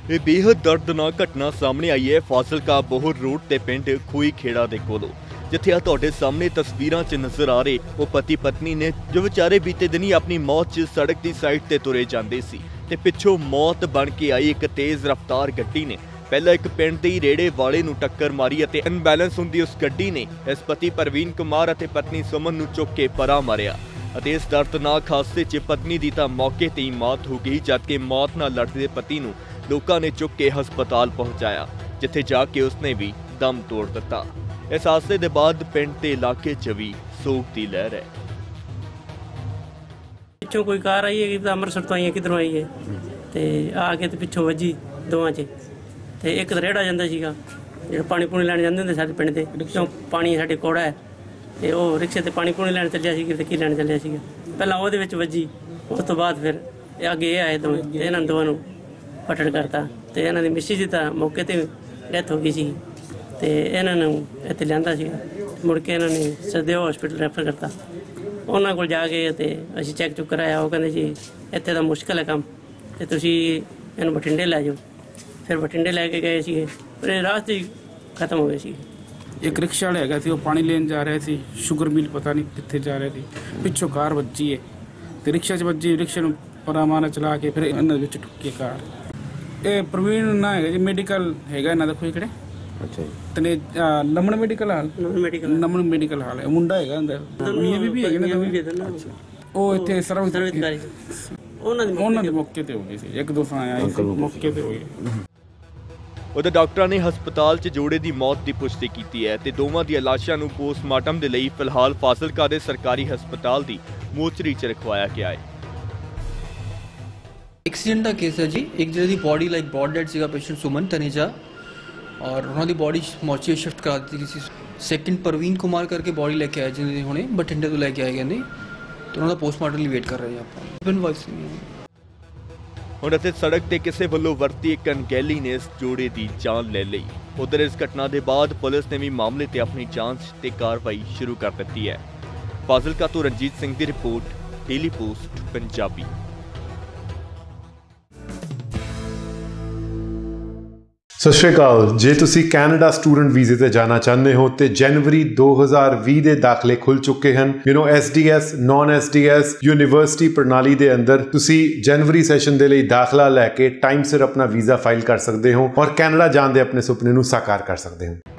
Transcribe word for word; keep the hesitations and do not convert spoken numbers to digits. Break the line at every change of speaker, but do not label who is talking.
ਇਹ ਬੇहद दर्दनाक घटना सामने आई है फाजिलका बोहर रोड ते पिंड खूई खेड़ा दे कोलों, जिथे आ तुहाडे सामने तस्वीरां च नजर आ रहे वो पति पत्नी ने जो विचारे बीते दिनी अपनी मौत च सड़क की साइड ते तुरे जांदे सी ते पिछों मौत बन के आई एक तेज रफ्तार गड्डी ने पहला एक पिंड दे रेड़े वाले नूं टक्कर मारी अते अनबैलेंस हुंदी उस गड्डी ने इस पति परवीन कुमार अते पत्नी सुमन नूं चुक के परा मारिया। अते इस दर्दनाक हादसे च पत्नी दी तां मौके ते ही मौत हो गई, जबकि मौत नाल लड़दे पति नूं लोकां ने चुक के हस्पताल पहुंचाया, जिथे जाके उसने भी दम तोड़ दिता। इस हादसे के बाद पिंड ते इलाके च भी सोग की लहर है।
पिछों कोई कार आई है, अमृतसर तो आई है, किधरों आई है ते आके ते पिछों वजी दोवां च ते एक रेड़ा जांदा सीगा ਜਿਹੜਾ पानी पूनी लैन जाते ਹੁੰਦੇ ਸਾਡੇ ਪਿੰਡ ਦੇ ਪਿੱਛੋਂ ਪਾਣੀ ਸਾਡੇ ਕੋੜਾ ਹੈ ਤੇ ਉਹ ਰਿਕਸ਼ੇ ਤੇ ਪਾਣੀ ਪੂਣੀ ਲੈਣ ਚੱਲਿਆ ਸੀ ਤੇ ਕੀ ਲੈਣ ਚੱਲਿਆ ਸੀਗਾ। ਪਹਿਲਾਂ ਉਹਦੇ ਵਿੱਚ ਵੱਜੀ, ਉਸ ਤੋਂ ਬਾਅਦ ਫਿਰ ਇਹ ਅੱਗੇ ਇਹ ਆਏ ਦੋਵੇਂ ਤੇ ਇਹਨਾਂ ਦੋਵਾਂ ਨੂੰ ਪਟੜ ਕਰਤਾ ਤੇ ਇਹਨਾਂ ਦੀ ਮਿਸੀ ਜੀ ਤਾਂ ਮੌਕੇ ਤੇ ਡੈਥ ਹੋ ਗਈ ਸੀ ਤੇ ਇਹਨਾਂ ਨੂੰ ਇੱਥੇ ਲਿਆਂਦਾ ਸੀਗਾ। ਮੁੜ ਕੇ ਇਹਨਾਂ ਨੇ ਸਦੇਵ ਹਸਪੀਟਲ ਰੈਫਰ ਕਰਤਾ। ਉਹਨਾਂ ਕੋਲ ਜਾ ਕੇ ਤੇ ਅਸੀਂ ਚੈੱਕ ਚੁੱਕ ਕਰਾਇਆ। ਉਹ ਕਹਿੰਦੇ ਜੀ ਇੱਥੇ ਤਾਂ ਮੁਸ਼ਕਲ ਹੈ ਕੰਮ ਤੇ ਤੁਸੀਂ ਇਹਨੂੰ ਬਠਿੰਡੇ ਲੈ ਜਾਓ। ਫਿਰ ਬਠਿੰਡੇ ਲੈ ਕੇ ਗਏ ਸੀਗੇ, ਪਰ ਇਹ ਰਾਸਤੇ ਹੀ ਖਤਮ ਹੋ ਗਏ ਸੀ।
एक रिक्शा वाला हैगा सी, वो पानी लेन जा रहे थे, शुगर मिल पता नहीं कितने जा रहे थे, पिछों कार ਵੱਜੀ है तो रिक्शा च ਵੱਜੀ, रिक्शे ਨੂੰ ਪਰਾ ਮਾਰਾ ਚਲਾ ਕੇ ਫਿਰ ਇਹਨਾਂ ਵਿੱਚ ਠੁੱਕੀ ਕਾਰ। ਇਹ ਪ੍ਰਵੀਨ ਨਾ ਹੈਗਾ ਜੀ, ਮੈਡੀਕਲ ਹੈਗਾ ਇਹਨਾਂ ਦਾ ਕੋਈ ਕਿਹੜੇ ਅੱਛਾ ਜੀ ਤਨੇ ਲਮਣ ਮੈਡੀਕਲ ਹਾਲ ਮੈਡੀਕਲ ਲਮਣ ਮੈਡੀਕਲ ਹਾਲ ਹੈ। ਮੁੰਡਾ ਹੈਗਾ ਅੰਦਰ ਇਹ ਵੀ ਵੀ ਹੈਗੇ ਨੇ ਉਹ ਇੱਥੇ ਸਰਵਿਸ ਉਹਨਾਂ ਦੇ ਉਹਨਾਂ ਦੇ ਮੌਕੇ ਤੇ ਹੋ ਗਈ ਸੀ। ਇੱਕ ਦੋ ਸਾਂ ਆਇਆ ਸੀ ਮੌਕੇ ਤੇ ਹੋ ਗਏ।
उधर डॉक्टर ने हस्पताल च जोड़े की मौत की पुष्टि की है ते दोवां दी लाशां नूं पोस्टमार्टम दे लई फिलहाल फाजिलका दे सरकारी हस्पताल दी मोर्चरी च रखवाया गया है।
एक्सीडेंट का केस है जी। एक ਜਿਹੜੀ बॉडी लाइक बॉड डेड ਸੀਗਾ पेशेंट सुमन तनेजा और ਉਹਨਾਂ ਦੀ बॉडी मोर्चरी शिफ्ट करा ਦਿੱਤੀ ਸੀ। सेकंड परवीन कुमार करके बॉडी लेके आए जिन्हें हुणे बठिंडे तो लेके आए गए तो उन्होंने पोस्टमार्टम ਲਈ ਵੇਟ ਕਰ ਰਹੇ ਆਪਾਂ। ਹਸਬੈਂਡ ਵਾਈਫ ਸੀ।
ਹੁਣ ਅਤੇ ਸੜਕ ਤੇ ਕਿਸੇ ਵੱਲੋਂ ਵਰਤੀ ਇੱਕ ਅਣਗਹਿਲੀ ਨੇ ਇਸ ਜੋੜੇ ਦੀ ਜਾਨ ਲੈ ਲਈ। ਉਧਰ ਇਸ ਘਟਨਾ ਦੇ ਬਾਅਦ ਪੁਲਿਸ ਨੇ ਵੀ ਮਾਮਲੇ ਤੇ ਆਪਣੀ ਜਾਂਚ ਤੇ ਕਾਰਵਾਈ ਸ਼ੁਰੂ ਕਰ ਦਿੱਤੀ ਹੈ। ਫਾਜ਼ਿਲਕਾ ਤੋਂ ਰਣਜੀਤ ਸਿੰਘ ਦੀ ਰਿਪੋਰਟ, ਡੇਲੀ ਪੋਸਟ ਪੰਜਾਬੀ।
ਸਤਿ ਸ਼੍ਰੀ ਅਕਾਲ। ਜੇ ਤੁਸੀਂ ਕੈਨੇਡਾ ਸਟੂਡੈਂਟ ਵੀਜ਼ੇ ਤੇ ਜਾਣਾ ਚਾਹੁੰਦੇ ਹੋ ਤੇ ਜਨਵਰੀ ਦੋ ਹਜ਼ਾਰ ਵੀਹ ਦੇ ਦਾਖਲੇ ਖੁੱਲ ਚੁੱਕੇ ਹਨ। ਯੂ نو S D S, non S D S university ਪ੍ਰਣਾਲੀ ਦੇ ਅੰਦਰ ਤੁਸੀਂ ਜਨਵਰੀ ਸੈਸ਼ਨ ਦੇ ਲਈ ਦਾਖਲਾ ਲੈ ਕੇ ਟਾਈਮ ਸਿਰ ਆਪਣਾ ਵੀਜ਼ਾ ਫਾਈਲ ਕਰ ਸਕਦੇ ਹੋ ਔਰ ਕੈਨੇਡਾ ਜਾਣ ਦੇ ਆਪਣੇ ਸੁਪਨੇ ਨੂੰ ਸਾਕਾਰ ਕਰ ਸਕਦੇ ਹੋ।